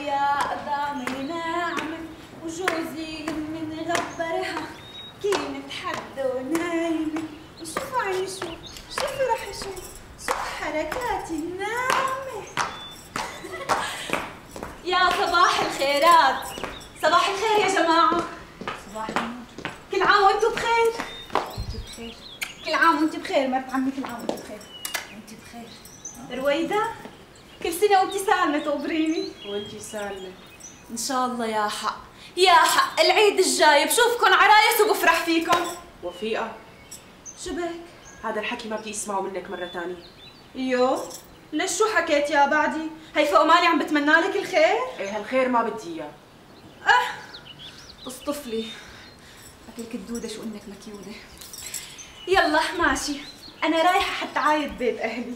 يا قدامي ناعمة وجوزي من غبرها كينت حد ونايمة وشوفوا عيني شوفوا رح اشوف حركاتي الناعمة. يا صباح الخيرات، صباح الخير يا جماعة. صباح النور. كل عام وانتم بخير. وانتم بخير. كل عام وانتم بخير مرت عمي، كل عام وانتم بخير. وانتم بخير. رويدة كل سنة وانتي سالمة تقبريني. وانتي سالمة ان شاء الله. يا حق يا حق العيد الجاي بشوفكن عرايس وبفرح فيكم. وفيقة شو بك؟ هذا الحكي ما بدي اسمعه منك مرة ثانية. يو ليش شو حكيت يا بعدي؟ هي فوق مالي عم بتمنى لك الخير؟ ايه هالخير ما بدي اياه. تصطفلي اكلك الدودة شو انك مكيودة. يلا ماشي، انا رايحة حتى عايد بيت اهلي.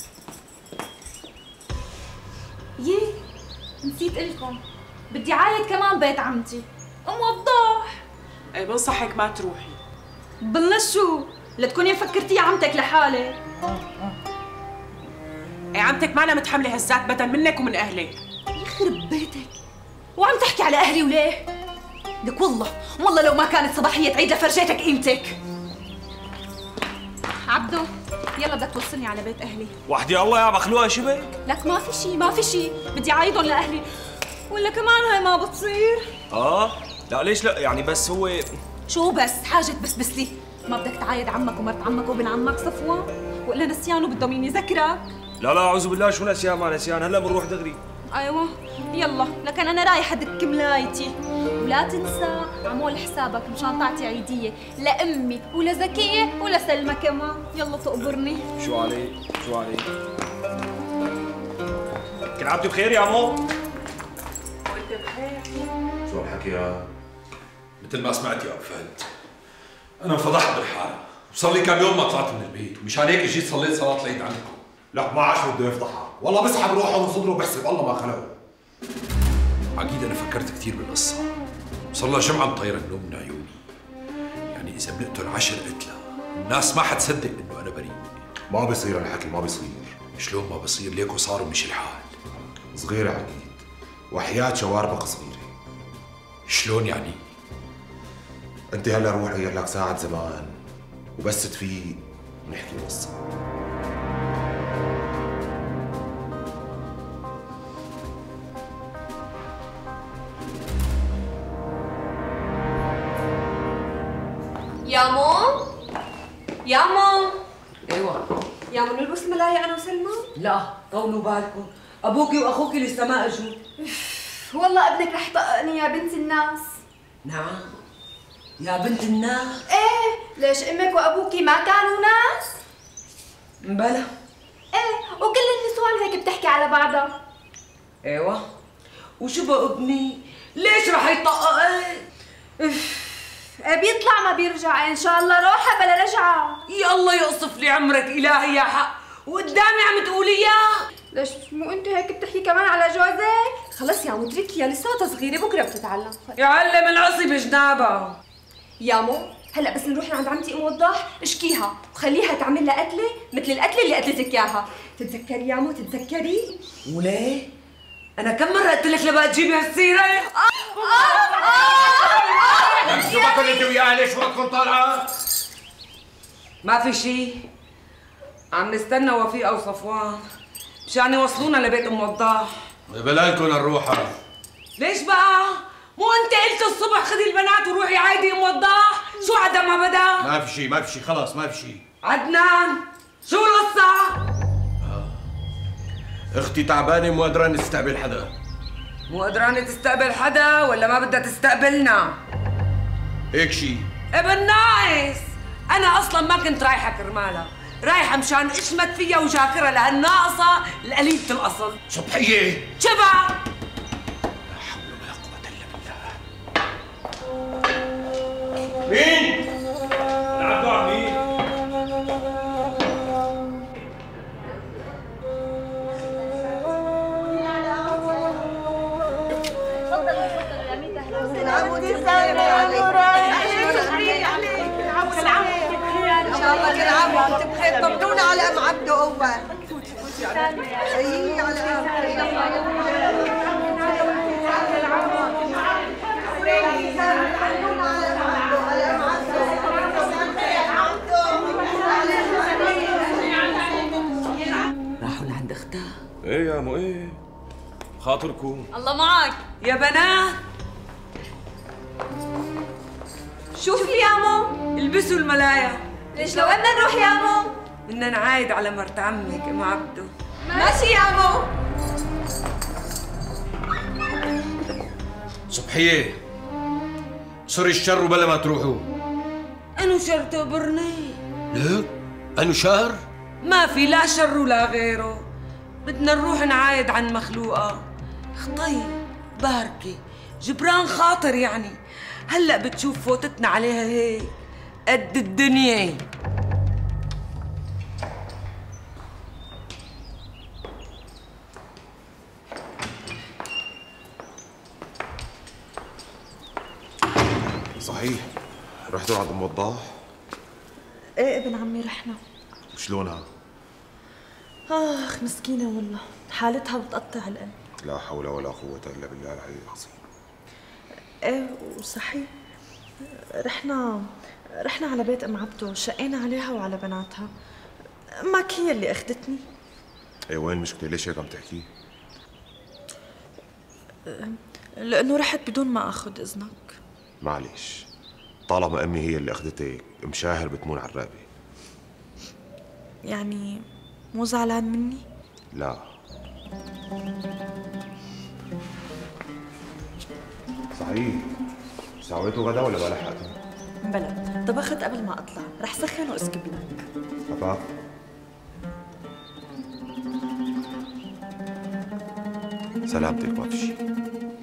نسيت قلكم بدي عايد كمان بيت عمتي ام وضاح. ايه بنصحك ما تروحي. بالله شو؟ لتكوني مفكرتي عمتك لحالك. ايه عمتك معنا متحمله هالذات بدل منك ومن اهلك. يخرب بيتك، وعم تحكي على اهلي وليه؟ لك والله لو ما كانت صباحية عيد لفرجيتك قيمتك. عبدو يلا بدك توصلني على بيت اهلي. وحدي الله يا مخلوقه شبك. لك ما في شي بدي عايدهم لاهلي. ولا كمان هاي ما بتصير. لا ليش لا يعني بس هو شو بس حاجة بس لي ما بدك تعايد عمك ومرت عمك وابن عمك صفوان ولا نسيان وبده مين يذكرك؟ لا اعوذ بالله، شو نسيان ما نسيان، هلا بنروح دغري. ايوه يلا، لكن انا رايحه ادك ملايتي ولا تنسى عمول حسابك مشان تعطي عيديه لامي ولزكيه ولسلمى كمان. يلا تقبرني. شو عليك كل عام بخير يا عمو. وانت بخير. شو الحكي يا مثل ما سمعت يا ابو فهد، انا انفضحت بالحاره وصار لي كم يوم ما طلعت من البيت، ومشان هيك جيت صليت صلاه العيد عندكم. لا ما عاد بده يفضحها، والله بسحب روحه وصدره وبحسب الله ما خلقه. عقيد انا فكرت كثير بالقصه، وصار لها جمعه مطيره النوم من عيوني. يعني اذا بنقتل 10 قتله الناس ما حتصدق انه انا بريء. ما بصير الحكي، ما بصير. شلون ما بصير؟ ليكو صار ومشي الحال. صغيره عقيد، وحياة شواربك صغيره. شلون يعني؟ انت هلا روح غير لك ساعة زمان وبس تفيق ونحكي القصة. يا مام ايوه يا مام نلبس الملاية انا وسلمى؟ لا طولوا بالكم، ابوكي واخوكي لسه ما اجوا. والله ابنك رح يطقني يا بنت الناس. نعم يا بنت الناس. ايه ليش امك وابوكي ما كانوا ناس؟ بلا. ايه وكل النسوان هيك بتحكي على بعضها. ايوه وشو بقى ابني؟ ليش رح يطقق؟ ايه بيطلع ما بيرجع ان شاء الله، روحه بلا رجعه. يا الله يقصف لي عمرك الهي يا حق، وقدامي عم تقولي اياه. ليش مو انت هيك بتحكي كمان على جوزك؟ خلص يا عمو اتركيها لساتها صغيره بكره بتتعلم. يعلم العصي بجنابها. يا مو هلا بس نروح لعند عمتي ام وضاح اشكيها وخليها تعمل لها قتله مثل القتله اللي قتلتك اياها. تتذكري يا مو تتذكري؟ وليه؟ انا كم مره قلت لك لبقى تجيبي هالسيره؟ شو بدكم انت وياها؟ ليش وقتكم طالعه؟ ما في شيء، عم نستنى وفيقة وصفوان مشان يوصلونا لبيت ام وضاح. بلالكم نروحها. ليش بقى؟ مو انت قلت الصبح خذي البنات وروحي عايدي ام وضاح؟ شو عدا ما بدا؟ ما في شيء خلص ما في شيء. عدنان شو القصة؟ اختي تعبانه مو قادرة تستقبل حدا. مو قدرانة تستقبل حدا ولا ما بدها تستقبلنا؟ هيك شيء. ابن ناقص، أنا أصلاً ما كنت رايحة كرمالها، رايحة مشان اشمت فيها وجاكرها لهالناقصة القليلة الأصل. صبحية شبع. لا حول ولا قوة إلا بالله. مين؟ عبدو عميد. كل عام وانت بخير. طمنونا على ام عبده اول. اي على عند اختها. ايه يا مو ايه خاطركم. الله معك يا بنات شوفي يا مو. البسوا الملايا. ليش لو بدنا نروح يا مو؟ بدنا نعايد على مرت عمك ام عبده. ماشي يا مو. صبحية صر الشر بلا ما تروحوا. انو شر تقبرني؟ ليه؟ أنو شهر؟ ما في لا شر ولا غيره. بدنا نروح نعايد عن مخلوقة. خطي باركي جبران خاطر يعني. هلأ بتشوف فوتتنا عليها هيك قد الدنيا. صحيح رحتوا عند ام وضاح؟ ايه ابن عمي رحنا. وشلونها؟ اخ مسكينة والله حالتها بتقطع القلب. لا حول ولا قوة الا بالله العلي العظيم. ايه وصحيح رحنا على بيت ام عبده، شقينا عليها وعلى بناتها. امك هي اللي اخذتني. ايه وين المشكلة؟ ليش هيك عم تحكي؟ لانه رحت بدون ما اخذ اذنك. معلش طالما امي هي اللي اخذتك مشاهر بتمون عرابة. يعني مو زعلان مني؟ لا صحيح سويتوا غدا ولا ما لحقتوا؟ بلا طبخت قبل ما اطلع، رح سخن واسكب لك. بابا سلامتك ما في شيء.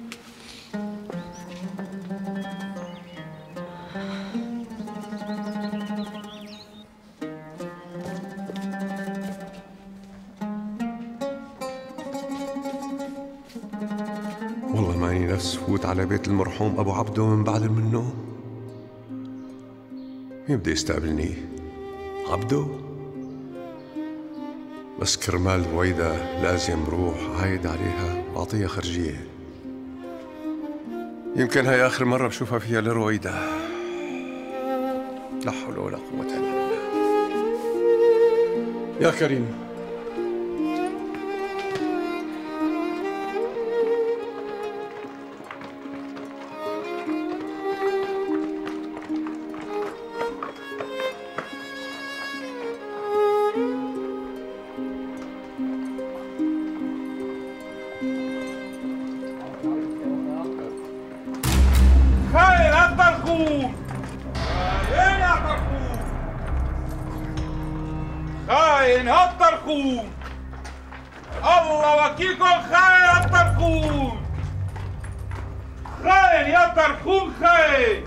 والله ماني نفس فوت على بيت المرحوم أبو عبده من بعد من النوم. مين بده يستقبلني؟ عبده؟ بس كرمال رويدة لازم روح عايد عليها وأعطيها خرجية. يمكن هاي آخر مرة بشوفها فيها لرويدة. لا حول ولا قوة إلا بالله. يا كريم خاين هالطرخون. الله وكيلكم خاين هالطرخون. خاين يا طرخون خاين.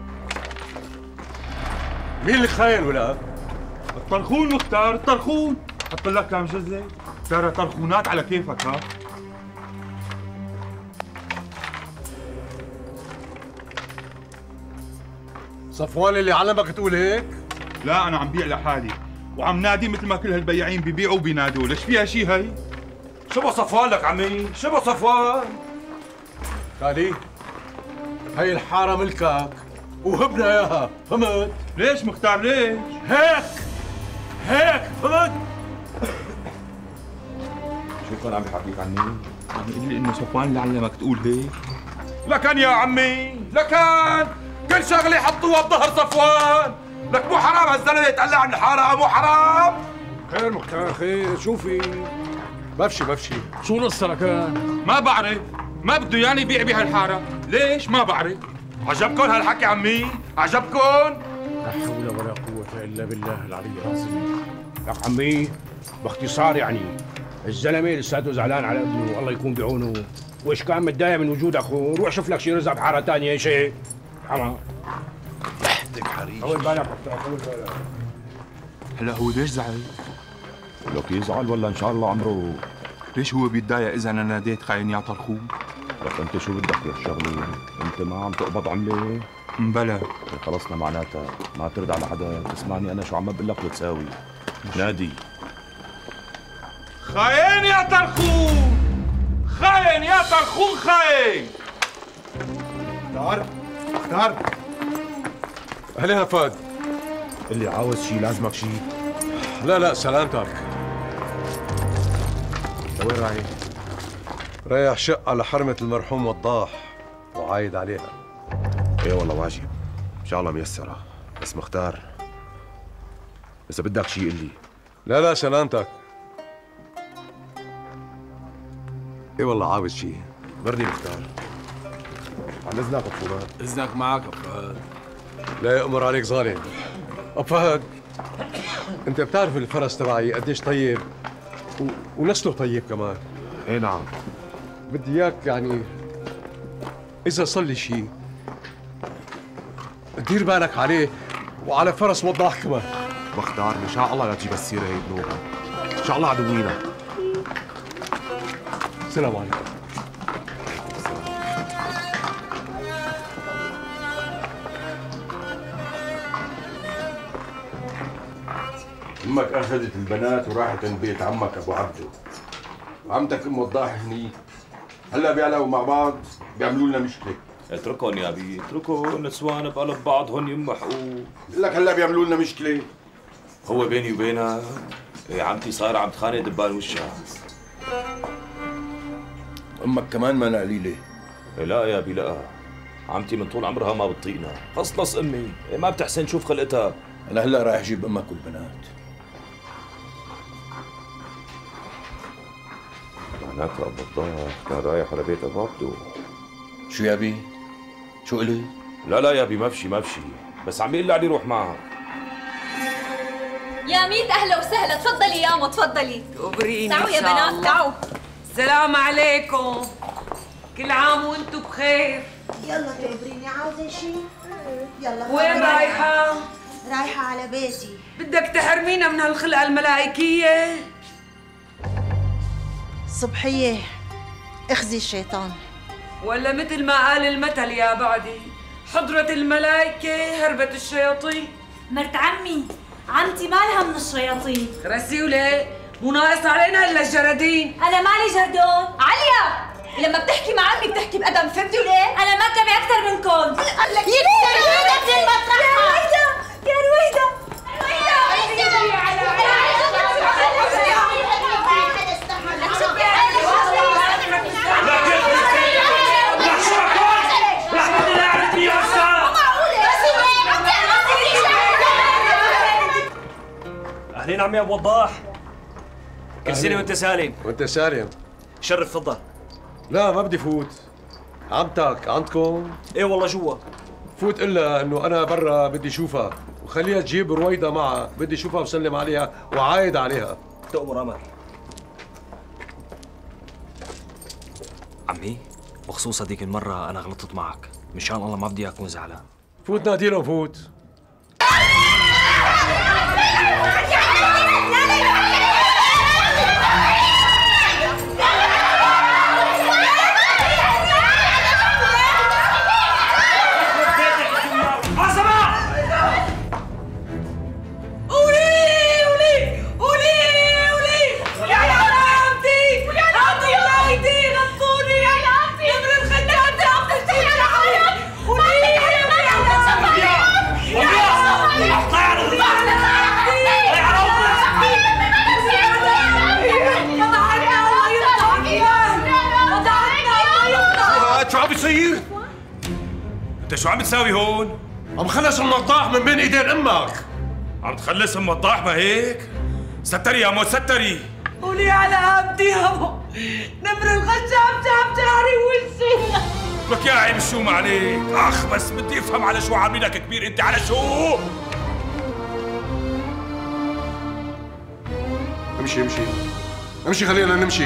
مين اللي خاين ولا؟ الطرخون مختار الطرخون. حط لك كم جزء ترى طرخونات على كيفك. ها صفوان اللي علمك تقول هيك؟ لا انا عم بيع لحالي وعم نادي مثل ما كل هالبياعين ببيعوا وبينادوا. ليش فيها شيء هي؟ شبه صفوان لك عمي، شبه صفوان. خالي هاي الحارة ملكك وهبنا اياها، فهمت؟ ليش مختار ليش؟ هيك فهمت؟ شو كان عم بحكيك عني؟ عم يقول لي انه صفوان اللي علمك تقول هيك. لكن يا عمي لكن كل شغله حطوها بظهر صفوان. لك مو حرام هالزلمه يتقلع عن الحاره؟ مو حرام؟ خير مختار خير. شوفي بفشي شو القصه لكان؟ ما بعرف. ما بده ياني يبيع بهالحاره. ليش؟ ما بعرف. عجبكم هالحكي عمي؟ عجبكم؟ لا حول ولا قوة إلا بالله العلي العظيم. لك عمي باختصار يعني الزلمة لساته زعلان على ابنه والله يكون بعونه، وإيش كان متضايق من وجود أخوه. روح شوف لك شي رزق بحارة ثانية شيء. حما وحدك حريش. طول بالك طول بالك. هلا هو ليش زعل؟ لك يزعل ولا ان شاء الله عمره. ليش هو بيتضايق اذا انا ناديت خاين يا طرخون؟ لك انت شو بدك بهالشغله؟ انت ما عم تقبض عمله؟ بلا خلصنا معناتها ما ترد على حدا. اسمعني انا شو عم بقول لك وتساوي. نادي خاين يا طرخون. خاين يا طرخون خاين. اختار اهلها فاد. اللي عاوز شيء لازمك شيء. لا سلامتك. وين رايح؟ رايح شق على حرمة المرحوم وضاح وعايد عليها. ايه والله واجب، ان شاء الله ميسرة، بس مختار اذا بدك شيء قل لي. لا سلامتك. ايه والله عاوز شيء. مرني مختار. عن اذنك ابو فهد. اذنك معك ابو فهد. لا يأمر عليك ظالم. ابو فهد، انت بتعرف الفرس تبعي قديش طيب ونسله طيب كمان. ايه نعم. بدي اياك يعني اذا صار لي شيء دير بالك عليه وعلى فرس وضاح كمان. مختار ان شاء الله لا تجيب السيره هي بنوبه، ان شاء الله عدوينا. السلام عليكم. امك اخذت البنات وراحت عند بيت عمك ابو عبده. عمتك ام وضاح هنيك، هلا بيعلقوا مع بعض بيعملوا لنا مشكله. اتركهم يا ابي، اتركهم، نسوان بقلب بعض هون يمحقوا. بقول لك هلا بيعملوا لنا مشكله. هو بيني وبينها يا عمتي صار عم تخانق دبان وشها. امك كمان ما قليله. لا يا ابي لا، عمتي من طول عمرها ما بتطيقنا، خصلص امي ما بتحسن تشوف خلقتها. انا هلا رايح اجيب امك والبنات. معناك ابو وضاح كان رايح على بيت ابو عبده. شو يا ابي؟ شو الي؟ لا يا ابي ما بشي، بس عم يقول لي روح معها. يا ميت اهلا وسهلا، تفضلي ياما تفضلي. تقبريني تعوا يا بنات تعوا. السلام عليكم، كل عام وانتم بخير. يلا تقبريني، عاوزة شيء؟ يلا. وين رايحة؟ رايحة على بيتي. بدك تحرمينا من هالخلقة الملائكية؟ صبحية اخزي الشيطان. ولا مثل ما قال المثل يا بعدي، حضرة الملائكة هربة الشياطين. مرت عمي، عمتي مالها من الشياطين. رسيولة مو ناقص علينا الا الجرادين. انا مالي جردون. عليا لما بتحكي مع عمي بتحكي بأدب، فهمتوا ليه؟ انا ما تبي اكثر منكم. قال لك يا رويدة يا رويدة اهلين عمي ابو وضاح. كل سنه وانت سالم. وانت سالم. شرف تفضل. لا ما بدي فوت. عمتك عندكم؟ ايه والله جوا. فوت الا انه انا برا بدي اشوفها، وخليها تجيب رويدة معها، بدي اشوفها وسلم عليها وعايد عليها. تأمر امر. عمي بخصوص هذيك المرة أنا غلطت معك، مشان الله ما بدي أكون زعلان. فوت نادي لهم فوت. انت شو عم تساوي هون؟ عم خلص ام وضاح من بين ايدين امك. عم تخلص ام وضاح ما هيك؟ ستري يا مو ستري. قولي على هبتي يابا، نمر الخشب جاب شعري ووشي. لك يا عيب شو ما عليك؟ اخ بس بدي افهم على شو عاملينك كبير انت، على شو؟ امشي امشي امشي، خلينا نمشي.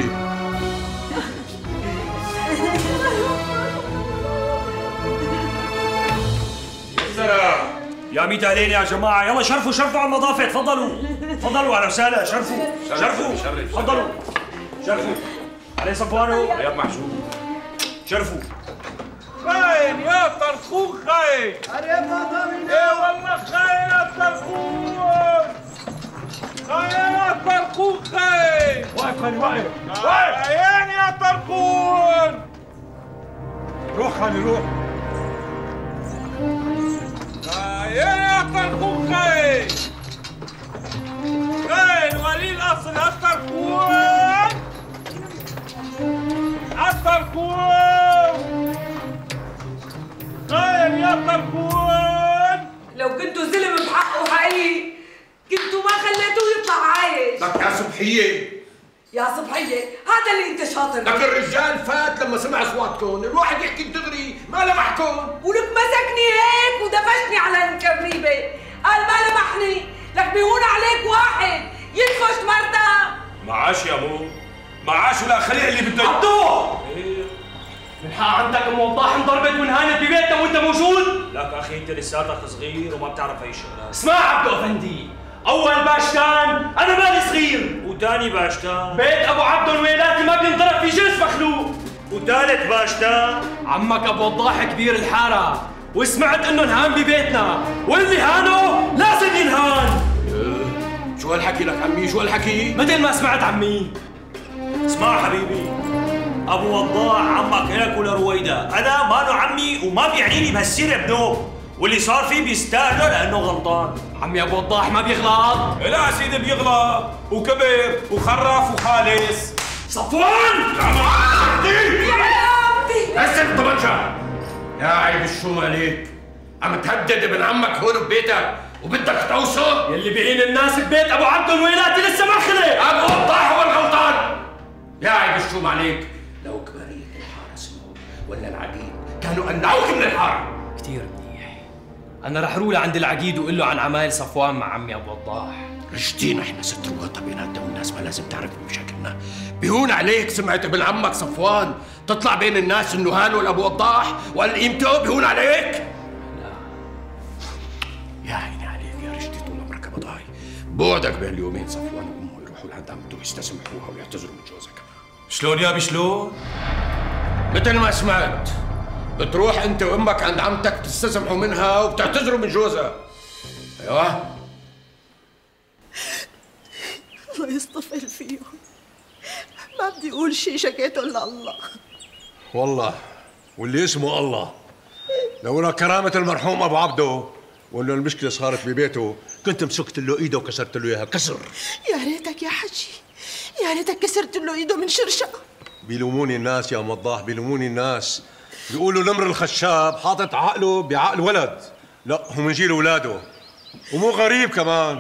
يا ميت علينا يا جماعة، يلا شرفوا على النظافة، تفضلوا أهلا وسهلا، شرفوا تفضلوا شرفوا. علي صفوانو رياض محجوب. شرفوا. خاين يا طرخون خاين. ايه والله خاين يا طرخون. خاين يا طرخون خاين. واقف خالي واقف. خاين يا طرخون. روح خالي روح. يا طرخون خاين. خاين ولي الاصل هالطرخون. هذا اللي انت شاطر لكن الرجال فات لما سمع اصواتكم، الواحد يحكي دغري ما لمحكم. ولك مسكني هيك ودفشني على الكرنيبه، قال ما لمحني، لك بيهون عليك واحد ينفش مرتك. معاش يا ابو، معاش ولا خليع اللي بده عبدو! من حق عندك ام وضاح انضربت وانهانت ببيتنا وانت موجود؟ لك اخي انت لساتك صغير وما بتعرف اي شغلات. اسمع عبدو افندي، اول باشتان انا مالي صغير، وثاني باشتان بيت ابو عبدو الويلاتي ما بينضرب في جنس مخلوق، وثالث باشتان عمك ابو وضاح كبير الحاره، وسمعت انه انهان ببيتنا، واللي هانه لازم ينهان. شو هالحكي لك عمي؟ شو هالحكي؟ مثل ما سمعت عمي. اسمع حبيبي، ابو وضاح عمك هيك ولا رويدا، انا مانو عمي وما بيعنيني بهالسيره بنوب، واللي صار فيه بيستاهله لانه غلطان. عمي ابو وضاح ما بيغلط. لا سيدي بيغلط وكبر وخرف وخالص. صفوان! هسه الطبنجة! يا عيب الشو عليك؟ عم تهدد ابن عمك هون ببيتك وبدك توصل؟ يلي بيعين الناس ببيت ابو عبدو الويلاتي لسه ما خلق. ابو وضاح هو الغلطان. يا عيب الشوم عليك، لو كبارية الحارة سمعوا ولا العقيد كانوا قلعوك من الحارة. كثير منيح. انا رح روح لعند العقيد وقول له عن عمايل صفوان مع عمي ابو وضاح. رشدين احنا ست رواتة بيناتنا والناس ما لازم تعرف بمشاكلنا. بيهون عليك سمعت ابن عمك صفوان تطلع بين الناس انه هانوا لابو وضاح وقال قيمته، بيهون عليك؟ لا. يا عيني عليك يا رشدي، طول عمرك بضاي. بوعدك بهاليومين صفوان وامه يروحوا لعند عمته يستسمحوها ويعتذروا من جوزك. شلون يابي شلون؟ مثل ما سمعت، بتروح انت وامك عند عمتك تستسمحوا منها وبتعتذروا من جوزها. ايوه. الله يصطفل فيهم، ما بدي اقول شيء شكيته الا الله. والله واللي اسمه الله، لولا كرامة المرحوم ابو عبده وانه المشكلة صارت ببيته كنت مسكت له ايده وكسرت له اياها كسر. يا ريتك يا حجي، يا ريتك كسرت له ايده من شرشة. بيلوموني الناس يا ام وضاح، بيلوموني الناس، بيقولوا نمر الخشاب حاطط عقله بعقل ولد، لا هو من جيل اولاده، ومو غريب كمان.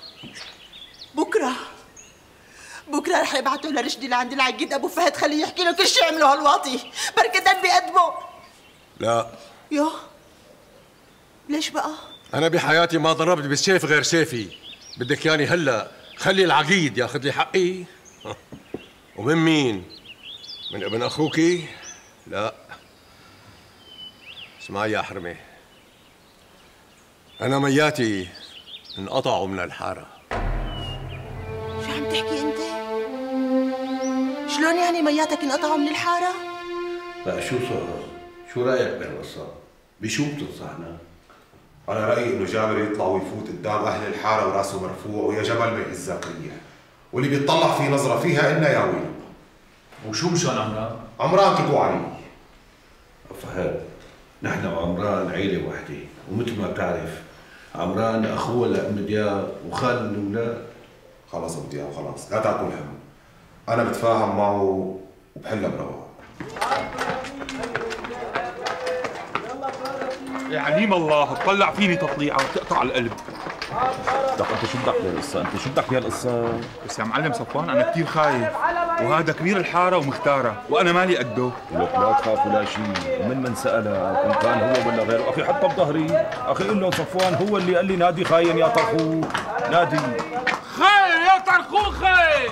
بكره رح يبعثوا لرشدي لعند العقيد ابو فهد، خليه يحكي له كل شيء عمله هالواطي، بركة دن بيقدمه. لا يوه ليش بقى؟ انا بحياتي ما ضربت بالسيف غير سيفي، بدك ياني هلا خلي العقيد ياخذ لي حقي؟ ومن مين؟ من ابن اخوكي؟ لا. اسمعي يا حرمه، انا مياتي انقطعوا من الحاره. شو عم تحكي انت؟ شلون يعني مياتك انقطعوا من الحاره؟ لا شو صار؟ شو رايك بهالقصه؟ بشو بتنصحنا؟ أنا رأيي إنه جابر يطلع ويفوت قدام أهل الحارة وراسه مرفوع ويا جبل ما يهزك ريح، واللي بيطلع في نظرة فيها إلنا يا ويل. وشو مشان عمران؟ عمران تبو علي. فهد، نحن وعمران عيلة وحدة، ومثل ما بتعرف عمران أخوه لأم دياب وخال الأولاد. خلص أبو دياب خلاص، لا تاكل هم. أنا بتفاهم معه وبحلها برواق. يا عليم الله تطلع فيني تطليعه وتقطع القلب. طب انت شو بدك بهالقصه؟ انت شو بدك بهالقصه؟ بس يا معلم صفوان انا كثير خايف، وهذا كبير الحاره ومختاره وانا مالي قده. لك لا تخاف ولا شيء، ومن سالك ان كان هو ولا غيره، اخي حطه بظهري، اخي قل له صفوان هو اللي قال لي نادي خاين يا طرخوخ، نادي خاين يا طرخوخ، خاين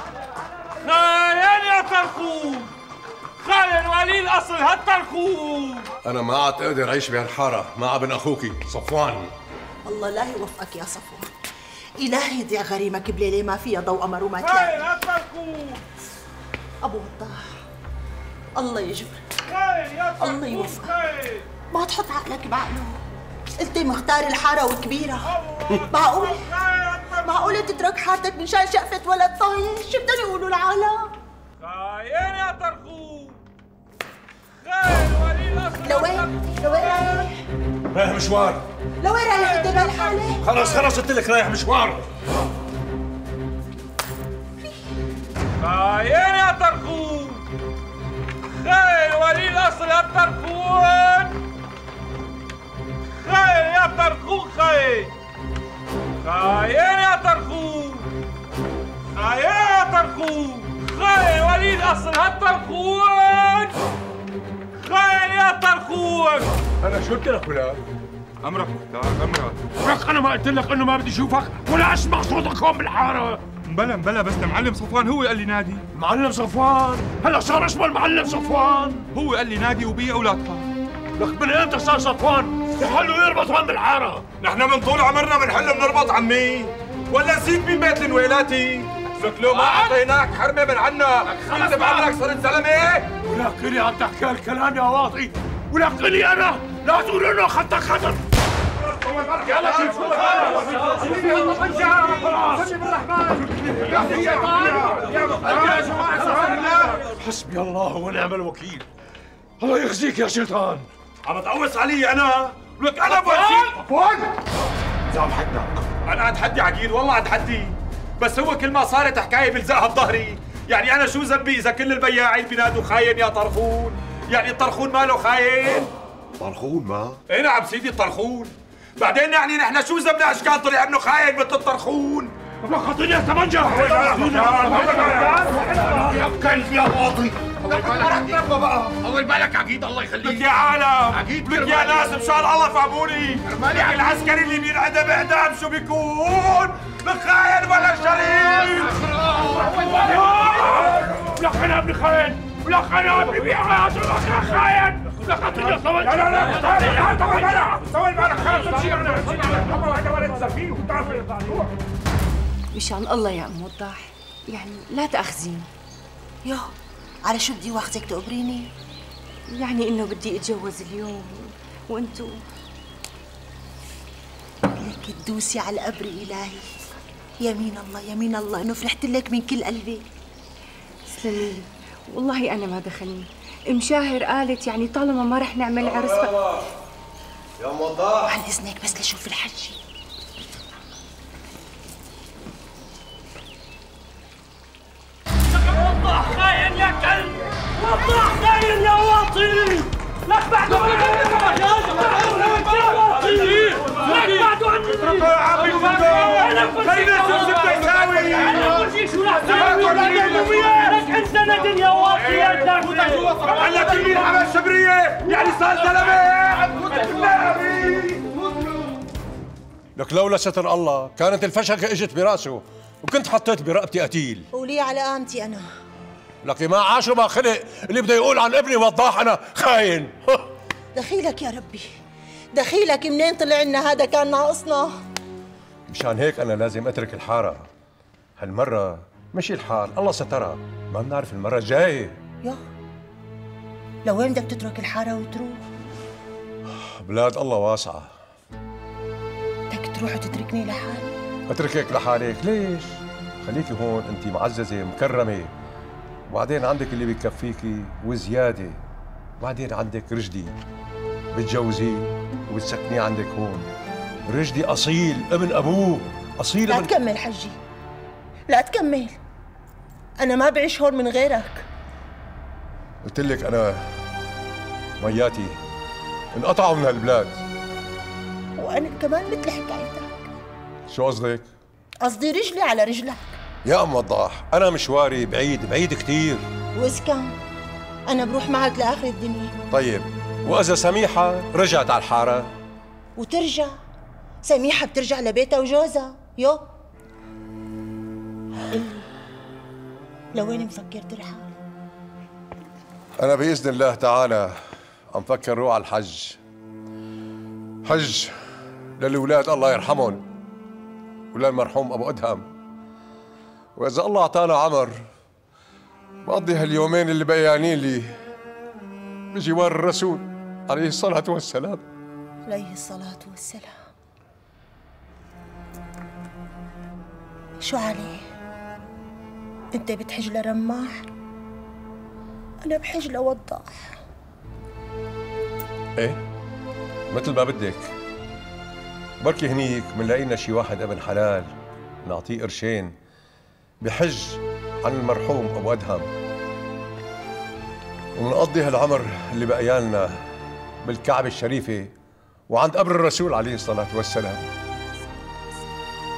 خاين يا طرخوخ، خاين ولي الاصل هالطرخوخ. انا ما عاد اقدر اعيش بهالحاره مع ابن اخوكي صفوان. الله لا يوفقك يا صفوان، إلهي يضيع غريمك بليلة ما فيها ضوء قمر وما تلاقي. أبو وضاح الله يجبرك، الله يوفقك، ما تحط عقلك بعقله. قلت مختار الحارة وكبيرة، معقولة تترك حارتك من شان شقفة ولد طايش؟ شو بدهم يقولوا العالم؟ خاين يا طرخوخ، خاين ولي الأصل. لوين رايح؟ رايح مشوار. لوين رايح انت بهالحالة؟ خلص قلت لك رايح مشوار. خاين يا طرخوخ، خاين ولي الأصل يا طرخون، خاين يا طرخوخ، خاين خاين يا طرخوخ، خاين يا طرخوخ، خاين ولي واصل هالطرخون. خير يا طرخون. انا شو قلت لك ولا؟ امرك مختار امرك. لك انا ما قلت لك انه ما بدي اشوفك ولا اسمع صوتك هون بالحاره. بلا بس المعلم صفوان هو قال لي نادي. معلم صفوان؟ هلا صار اسمه المعلم صفوان؟ هو قال لي نادي وبيع ولا تطلع. لك من امتى صار صفوان يحلوا يربط هون بالحاره؟ نحن من طول عمرنا بنحل بنربط عمي، ولا نسيت من بيت الويلاتي؟ لك لو ما اعطيناك حرمه من عنا انت بعمرك صرت زلمه؟ ولكني عم تحكي هالكلام يا واطي، ولكني انا لا تقول انه اخذتك خطر. يلا شوف حسبي الله ونعم الوكيل. الله يخزيك يا شيطان. عم تقوص علي انا؟ لك انا بوكيل. عفوا سامحتك. انا اتحدي عقيل، والله اتحدي، بس هو كل ما صارت حكايه بلزقها بظهري. يعني انا شو ذنبي اذا كل البياعين بينادوا خاين يا طرخون؟ يعني الطرخون ماله خاين؟ طرخون ما؟ ايه نعم سيدي الطرخون. بعدين يعني نحن شو ذنبنا اشكال طلع ابنه خاين مثل الطرخون؟ خذني الثمنجة يا كلب يا واطي. أول بالك عقيد الله يخليك. لك يا عالم، لك يا ناس مشان الله فهموني. لك العسكري اللي بينعدم اعدام شو بيكون؟ لك خاين ولا شريف؟ لك أنا ابن خاين، ولك أنا ابن بيعة لك خاين. لك أعطيني الثمنجة. لا سوي بالك مشان الله يا ام وضاح، يعني لا تاخذيني. يو على شو بدي واخذك تقبريني؟ يعني انه بدي اتجوز اليوم وانتو لك تدوسي على القبر الهي. يمين الله يمين الله انه فرحت لك من كل قلبي. تسلمي لي، والله انا ما دخلني. ام شاهر قالت يعني طالما ما رح نعمل عرس يا وضاح عن اذنك بس لشوف الحجي. وضاح خاين يا كلب، وضاح خاين يا واطي. لك بعدوا عني يا واطي، لك بعدوا عني. انا بقول شو رح تسوي؟ لك انت ندم يا واطي يا كلب. قال لك مين عمل شبريه؟ يعني صار زلمه؟ لك لولا ستر الله كانت الفشخة اجت براسه وكنت حطيت برقبتي قتيل. قولي على قامتي انا. لك ما عاش وما خلق اللي بده يقول عن ابني وضاح انا خاين. دخيلك يا ربي، دخيلك منين طلع لنا هذا كان ناقصنا. مشان هيك انا لازم اترك الحاره. هالمره مشي الحال الله سترها، ما بنعرف المره الجايه. يا لوين بدك تترك الحاره وتروح؟ بلاد الله واسعه. بدك تروح وتتركني لحالي؟ اتركك لحالك ليش؟ خليكي هون انت معززه مكرمه، وبعدين عندك اللي بيكفيكي وزياده، وبعدين عندك رشدي بتجوزيه وبتسكنيه عندك هون. رشدي اصيل ابن ابوه، اصيل لا تكمل حجي، لا تكمل، انا ما بعيش هون من غيرك. قلت لك انا مياتي انقطعوا من هالبلاد. وانا كمان مثل حكايتك. شو قصدك؟ قصدي رجلي على رجلك. يا ام وضاح انا مشواري بعيد كثير. واذا كان انا بروح معك لاخر الدنيا. طيب واذا سميحه رجعت على الحاره؟ وترجع سميحه بترجع لبيتها وجوزها. يو قلي لوين مفكر ترحل؟ انا باذن الله تعالى عم فكر روح على الحج. حج للولاد الله يرحمهم وللمرحوم ابو ادهم، واذا الله اعطانا عمر بقضي هاليومين اللي بقيانين لي بجوار الرسول عليه الصلاه والسلام. عليه الصلاه والسلام. شو عليه؟ انت بتحج لرماح، انا بحج لوضاح. ايه مثل ما بدك. بركي هنيك منلاقي لنا شي واحد ابن حلال نعطيه قرشين بحج عن المرحوم ابو ادهم، ومنقضي هالعمر اللي بقيالنا بالكعبه الشريفه وعند قبر الرسول عليه الصلاه والسلام.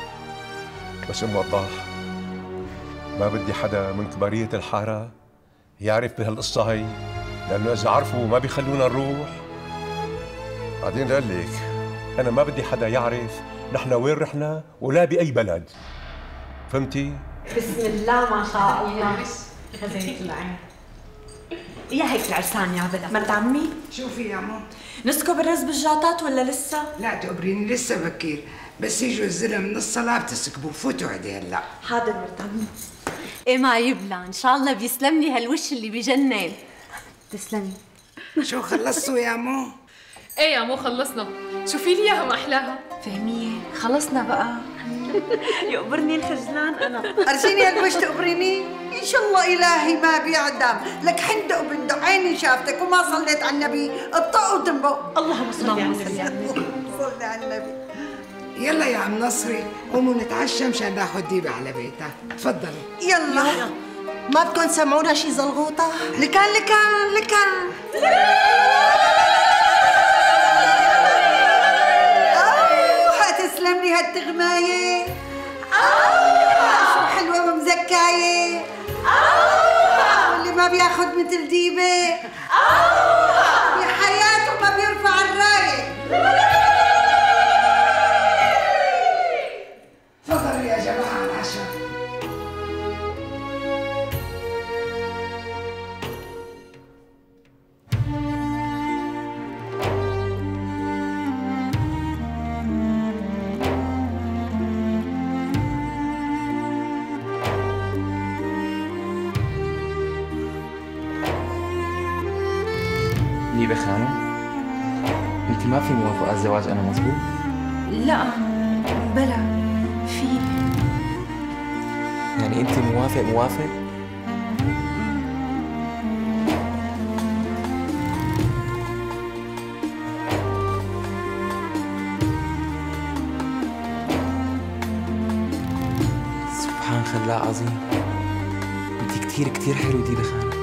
بس ام وضاح ما بدي حدا من كباريه الحاره يعرف بهالقصة هي؟ لأنه إذا عرفوا ما بيخلونا نروح. بعدين قال لك أنا ما بدي حدا يعرف نحن وين رحنا ولا بأي بلد. فهمتي؟ بسم الله ما شاء الله. خزينة العين. يا هيك العرسان يا بلا. مرت عمي شوفي يا ماما، نسكب الرز بالجاطات ولا لسه؟ لا تقبريني لسه بكير، بس يجوا الزلم من الصلاة بتسكبوا. فوتوا عدي هلا. حاضر مرت عمي. ايه ما يبلى، ان شاء الله بيسلم لي هالوش اللي بجنن. تسلمي. شو خلصتوا يا مو؟ ايه يا مو خلصنا، شوفي لي اياها ما احلاها. فهمية خلصنا بقى. يقبرني الخجلان انا. ارسيني هالوش تقبريني؟ ان شاء الله الهي ما بيعدم، لك حندق وبندق عيني شافتك وما صليت على النبي، اطق وتنبق. اللهم صل على النبي. صلي على النبي. يلا يا عم نصري قوموا نتعشى مشان ناخذ ديبه على بيتها. تفضلي. يلا. ما بدكم تسمعونا شي زلغوطه؟ لكان لكان لكان. تسلم لي هالتغمايه. شو حلوه ومزكايه. واللي ما بياخذ مثل ديبه بحياته ما بيرفع الرايه. تفضلوا يا جماعه على العشاء. ديبة خانم، انت ما في موافقة على الزواج انا مزبوط؟ لا بلا في. يعني انت موافق؟ سبحان خلاق عظيم، انت كتير حلو ديبة خانم.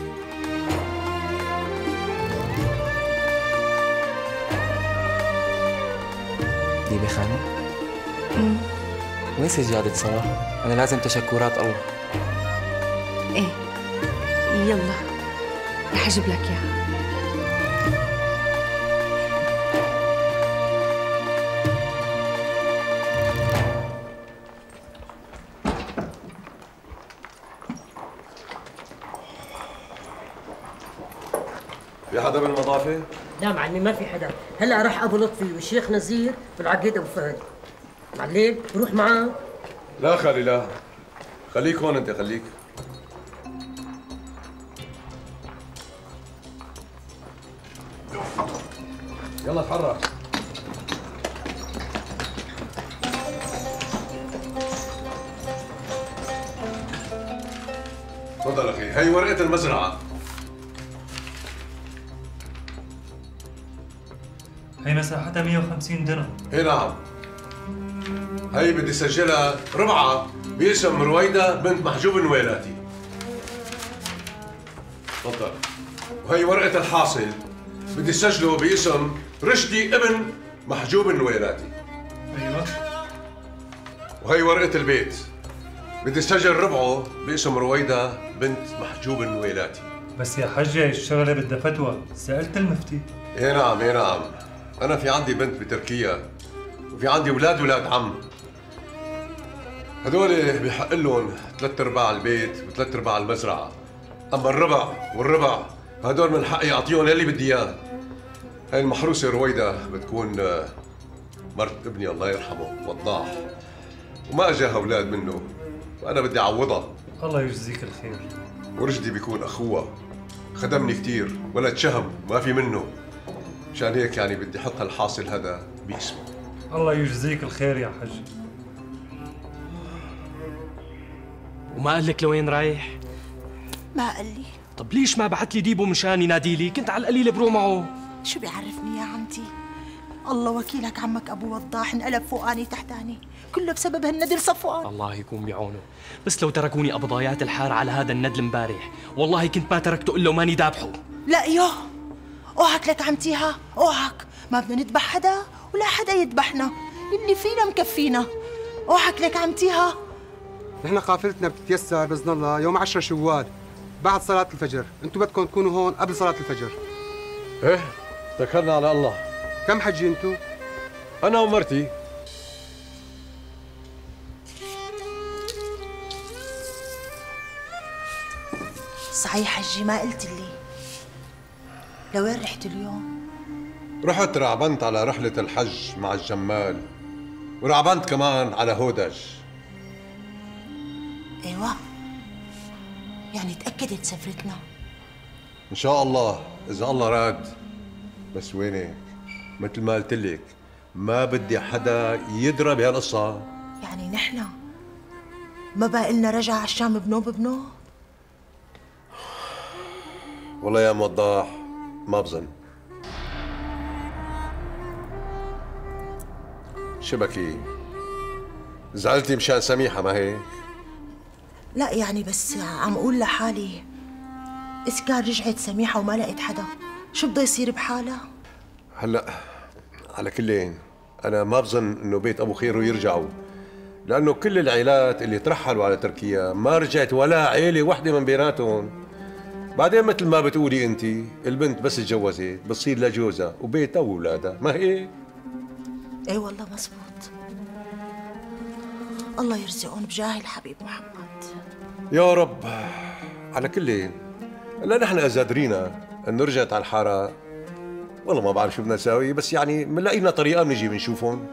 ديبة خانم؟ وين سجادة صلاة؟ أنا لازم تشكرات الله. ايه يلا رح اجيب لك اياها. في حدا بالمضافة؟ لا معلمي ما في حدا، هلا راح ابو لطفي والشيخ نزير والعقيد ابو فهد. معلم روح معاه. لا خالي لا، خليك هون انت خليك. يلا اتحرك. تفضل اخي، هي ورقة المزرعة. هي مساحتها 150 درهم. اي نعم. هي بدي سجلها ربعة باسم رويدة بنت محجوب النويلاتي. تفضل. وهي ورقة الحاصل بدي سجله باسم رشدي ابن محجوب النويلاتي. ايوه. وهي ورقة البيت بدي سجل ربعه باسم رويدة بنت محجوب النويلاتي. بس يا حجة الشغلة بدها فتوى، سألت المفتي. اي نعم اي نعم. أنا في عندي بنت بتركيا وفي عندي ولاد عم. هدول بحق لهم 3/4 البيت و3/4 المزرعة. أما الربع والربع هدول من حقي أعطيهم يلي بدي إياه. هاي المحروسة رويدة بتكون مرت ابني الله يرحمه وضاح، وما أجاها أولاد منه، وأنا بدي أعوضها. الله يجزيك الخير. ورشدي بيكون أخوها، خدمني كتير، ولد شهم ما في منه، مشان هيك يعني بدي أحط هالحاصل هذا باسمه. الله يجزيك الخير يا حج. وما قال لك لوين رايح؟ ما قال لي. طب ليش ما بعت لي ديبو مشان ينادي لي؟ كنت على القليل بروح معه. شو بيعرفني يا عمتي؟ الله وكيلك عمك ابو وضاح انقلب فوقاني تحتاني، كله بسبب هالندل صفوان. الله يكون بعونه، بس لو تركوني قبضايات الحاره على هذا الندل امبارح، والله كنت ما تركته الا وماني ذابحه. لا يوه، اوعك لك عمتيها، اوعك، ما بدنا نذبح حدا ولا حدا يذبحنا، اللي فينا مكفينا. اوعك لك عمتيها. نحن قافلتنا بتتيسر باذن الله يوم 10 شوال، بعد صلاة الفجر، انتوا بدكم تكونوا هون قبل صلاة الفجر. ايه اتكلنا على الله. كم حجي انتوا؟ انا ومرتي. صحيح حجي ما قلت لي لوين رحت اليوم؟ رحت رعبنت على رحلة الحج مع الجمال، ورعبنت كمان على هودج. ايوه، يعني تأكدت سفرتنا. ان شاء الله اذا الله راد. بس وينك؟ مثل ما قلت لك ما بدي حدا يدرى بهالقصة. يعني نحن ما بقى لنا رجعة على الشام بنوب بنوب؟ والله يا موضح ما بظن. شبكي زعلتي مشان سميحة ما هيك؟ لا يعني بس عم اقول لحالي اذا كان رجعت سميحة وما لقيت حدا شو بده يصير بحالها؟ هلا على كلين انا ما بظن انه بيت ابو خير يرجعوا، لانه كل العائلات اللي ترحلوا على تركيا ما رجعت ولا عيلة وحدة من بيناتهم. بعدين مثل ما بتقولي انت البنت بس تجوزت بتصير لجوزها وبيتها واولادها، ما هيك؟ اي والله مزبوط. الله يرزقهم بجاه الحبيب محمد يا رب. على كلين هلا نحن اذا درينا انه رجعت على الحاره والله ما بعرف شو بدنا نساوي، بس يعني بنلاقي لنا طريقه بنجي بنشوفهم.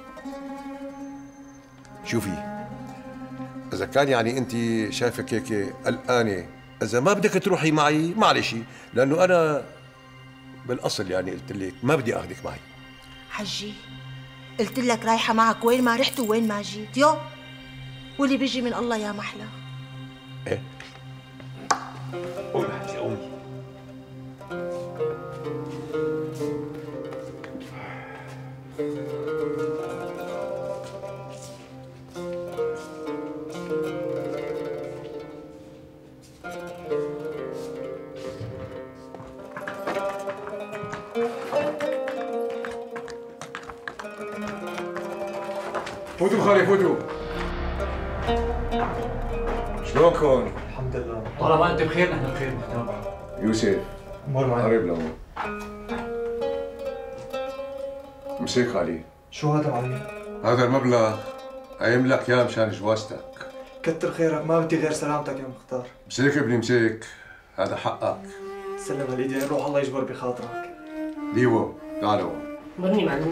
شوفي اذا كان يعني انت شايفك هيك قلقانه، اذا ما بدك تروحي معي معلش، لانه انا بالاصل يعني قلت لك ما بدي اخذك معي. حجي قلت لك رايحه معك، وين ما رحت وين ما جيت. يو واللي بيجي من الله يا محلى. ايه قومي حجي قومي. فوتوا خالي فوتوا. شلونكم؟ الحمد لله. طالما انت بخير نحن بخير مختار. يوسف امور معي. قريب لهون. مسيك خالي. شو هذا معلمي؟ هذا المبلغ قايم لك اياه مشان جوازتك. كتر خيرك، ما بدي غير سلامتك يا مختار. مسيك ابني مسيك، هذا حقك. سلم هالايدين، روح الله يجبر بخاطرك. ديوو تعال هون. مرني معلم.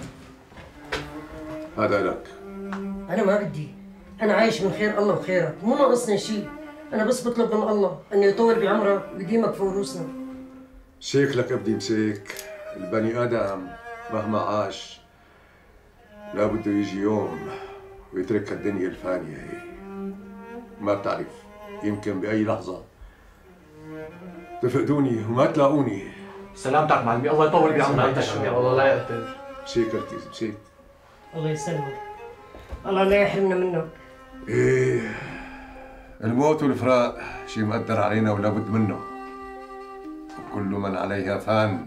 هذا لك. أنا ما بدي، أنا عايش من خير الله وخيرك، مو ناقصني شيء، أنا بس بطلب من الله إنه يطول بعمرك ويديمك في ورثنا. مسيك لك ابني مسيك، البني آدم مهما عاش لا بده يجي يوم ويترك الدنيا الفانية هي. ما بتعرف يمكن بأي لحظة تفقدوني وما تلاقوني. سلامتك معلمي، الله يطول بعمرك. الله لا يقتل. مسيك ركيز مسيك. الله يسلمك، الله لا يحرمنا منك. ايه الموت والفراق شيء مقدر علينا ولا بد منه، وكل من عليها فان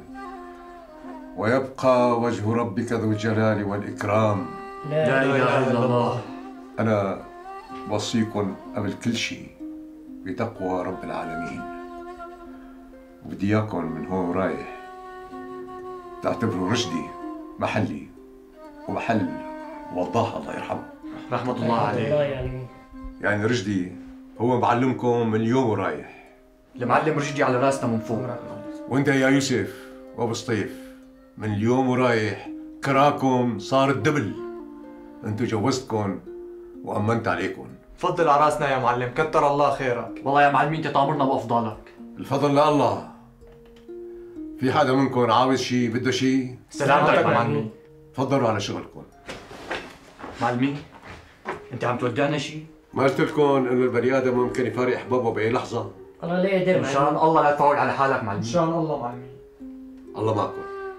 ويبقى وجه ربك ذو الجلال والإكرام. لا إله إلا الله. أنا بوصيكم قبل كل شيء بتقوى رب العالمين، وبدي إياكم من هون رايح تعتبروا رشدي محلي ومحل وضاح الله يرحمه رحمة الله عليه. يعني رشدي هو معلمكم من اليوم ورايح. المعلم رشدي على راسنا من فوق. وانت يا يوسف وابو سطيف من اليوم ورايح كراكم صار الدبل. انتو جوزتكم وامنت عليكم. فضل على راسنا يا معلم، كتر الله خيرك. والله يا معلمي انت تامرنا بافضالك. الفضل لله. في حدا منكم عاوز شيء بده شيء؟ سلامتك معلمي. تفضلوا على شغلكم. معلمي انت عم تودعنا شيء؟ ما قلت لكم انه البني ادم ممكن يفارق احبابه باي لحظه؟ الله لا يقدر. ان شاء الله لا تفوق على حالك معلمي. ان شاء الله معلمي. الله معكم.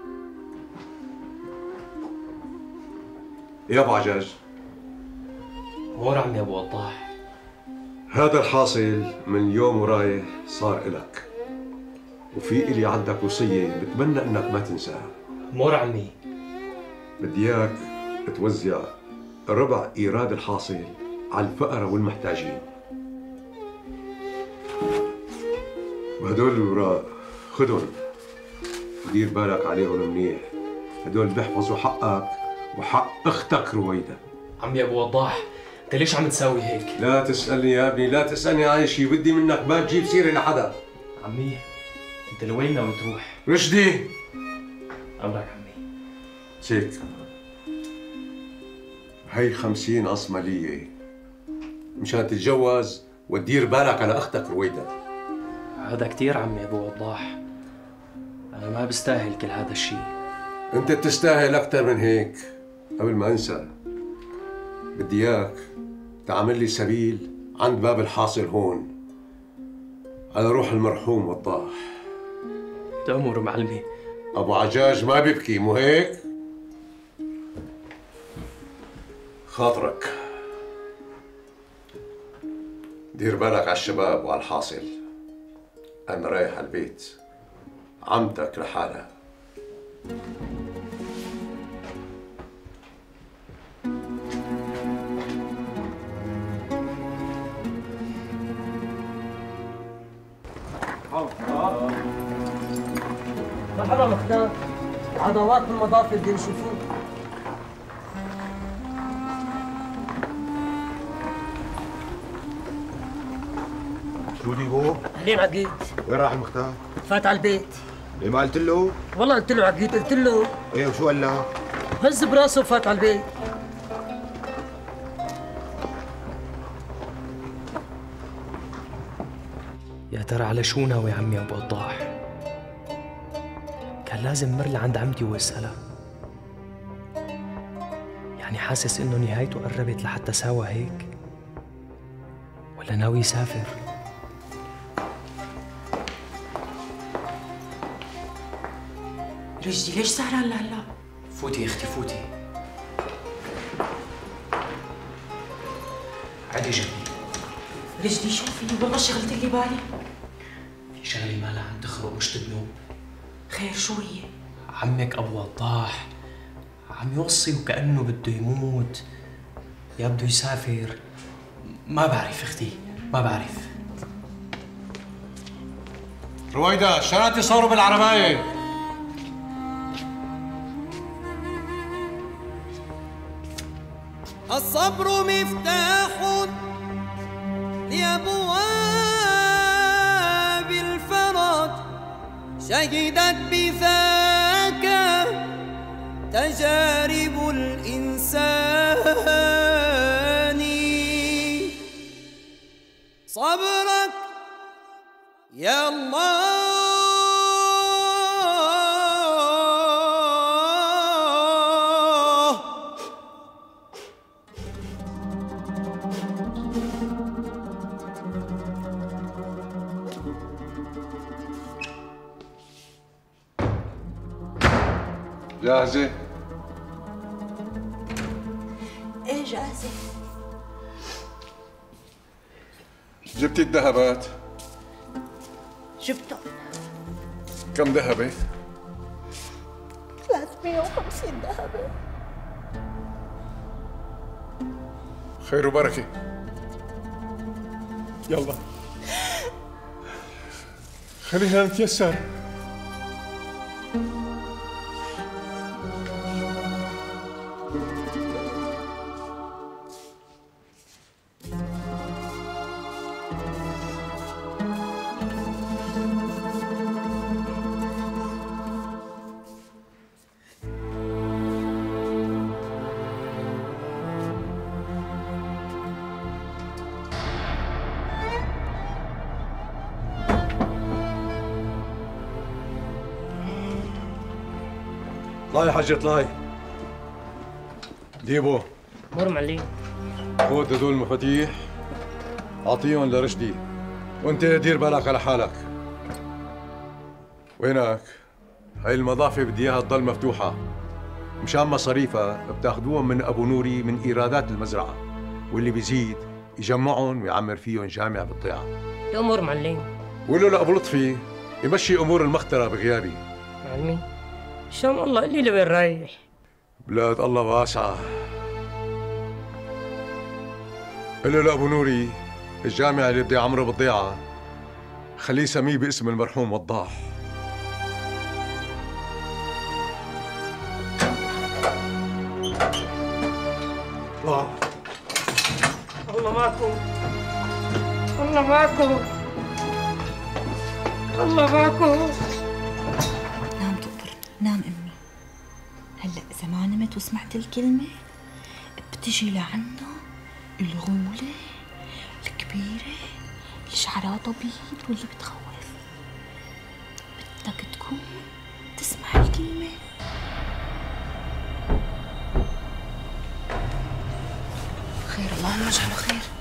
يا ابو عجاج. امور عمي ابو وضاح. هذا الحاصل من اليوم ورايح صار إلك، وفي إلي عندك وصية بتمنى إنك ما تنساها. امور عمي. بدي إياك توزع ربع إيراد الحاصل على الفقراء والمحتاجين. وهدول الوراق خدهم ودير بالك عليهم منيح، هدول بيحفظوا حقك وحق اختك رويدا. عمي ابو وضاح، انت ليش عم تساوي هيك؟ لا تسألني يا ابني، لا تسألني عن شيء، بدي منك ما تجيب سيرة لحدا. عمي انت لوين ناوي تروح؟ رشدي امرك عمي. شيك هي 50 قصمة لي مشان تتجوز وتدير بالك على اختك رويدا. هذا كثير عمي ابو وضاح، انا ما بستاهل كل هذا الشيء. انت بتستاهل اكثر من هيك. قبل ما انسى بدي اياك تعمل لي سبيل عند باب الحاصل هون على روح المرحوم وضاح. تأمر معلمي. ابو عجاج ما بيبكي مو هيك؟ خاطرك دير بالك على الشباب وعلى الحاصل. انا رايح على البيت، عمتك لحالها. مرحبا مختار، عضوات من المضافة بدي نشوفوك. شو ديبو؟ اهلين عقيد. وين راح المختار؟ فات على البيت. ليه ما قلت له؟ والله قلت له عقيد، قلت له. ايه وشو قال لك؟ هز براسه وفات على البيت. يا ترى على شو ناوي عمي ابو وضاح؟ كان لازم مر لعند عمتي واسألها. يعني حاسس انه نهايته قربت لحتى ساوى هيك؟ ولا ناوي يسافر؟ رشدي ليش سهران لهلا؟ فوتي يا اختي فوتي. عادي جنبي. رشدي شوفي والله شغلت لي بالي. في شغلة ما لها عم تخرق مش تبنو. خير شو هي؟ عمك ابو وضاح عم يوصي وكأنه بده يموت يا بده يسافر. ما بعرف اختي، ما بعرف. رويدا الشنطة صاروا بالعرباية. الصبر مفتاح لأبواب الفرج، شهدت بذاك تجارب الإنسان. صبرك يا الله. جاهزة؟ ايه جاهزة. جبتي الذهبات؟ جبتهم. كم ذهبة؟ 350 ذهبة. خير وبركة. يلا خلينا نتيسر. اطلعي يا حجة اطلعي. ديبو مر معلم. خذ هدول المفاتيح اعطيهم لرشدي، وانت دير بالك على حالك. وينك؟ هاي المضافة بدي اياها تضل مفتوحة مشان مصاريفها بتاخذوهم من ابو نوري من ايرادات المزرعة، واللي بيزيد يجمعهم ويعمر فيهم جامع بالضيعة. يأمر معلم. وقولوا لأبو لطفي يمشي امور المخترة بغيابي. معلمي ان شاء الله قل لي لوين رايح. بلاد الله واسعة. قل له لأبو نوري الجامع اللي بدي أعمره بالضيعة خليه سميه باسم المرحوم وضاح. الله معكم، الله معكم، الله معكم. نام دكتور، نام امي. هلا اذا ما نمت وسمعت الكلمه بتجي لعنده الغوله الكبيره اللي شعرها طبيب واللي بتخوف. بدك تكون تسمع الكلمه. خير، اللهم اجعله خير.